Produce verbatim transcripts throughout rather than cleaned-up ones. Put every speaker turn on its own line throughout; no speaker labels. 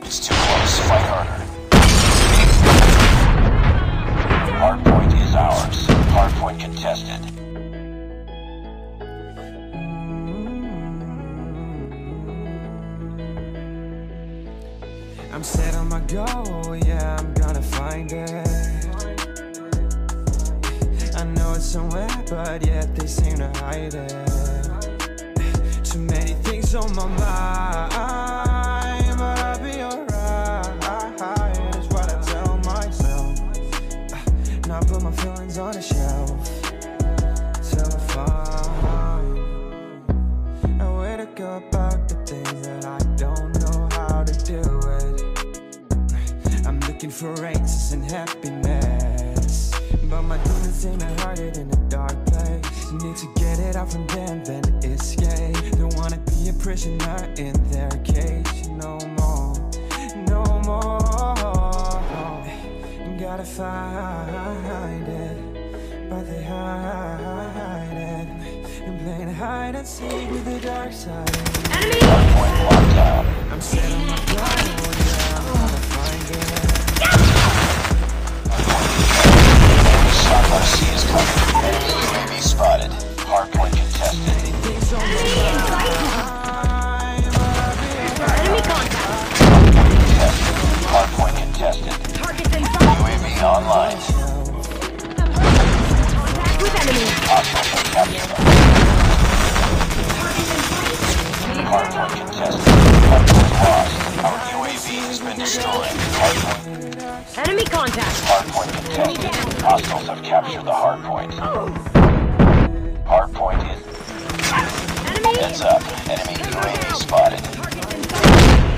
It's too close. Fight harder. Hardpoint is ours. Hardpoint contested.
I'm set on my goal, yeah, I'm gonna find it. I know it's somewhere, but yet they seem to hide it. Too many things on my mind, but I'll be alright, is what I tell myself. Not put my feelings on the shelf till I find a way to go about the things that I don't know how to do it. I'm looking for answers and happiness, but my demons seem to hide it in a dark place. Need to get it out from them, then escape. Don't wanna be a prisoner in their cage no more, no more. Gotta find it, but they hide it. And playing hide and seek with the dark side.
Enemy! Hardpoint locked down.
I'm set on my ground, yeah, I'm gonna find it.
Our C is coming. Enemy U A V spotted. Hardpoint contested.
Enemy in sight! Enemy contact!
Hardpoint contested.
Targets in
U
sight!
A V online.
Contact with enemy!
Hostiles have captured them. Hardpoint contested. Hardpoint lost. Our U A V has been destroyed. Hardpoint.
Enemy contact!
Hardpoint contested. Hostiles have captured the hardpoint. Hardpoint is.
Enemy!
Heads up. Enemy U A V spotted.
Targets in sight!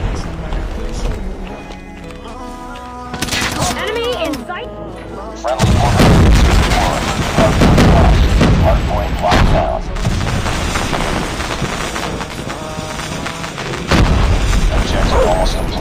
Enemy in sight!
Friendly order. Hardpoint lost. Hardpoint locked down. Objective almost complete.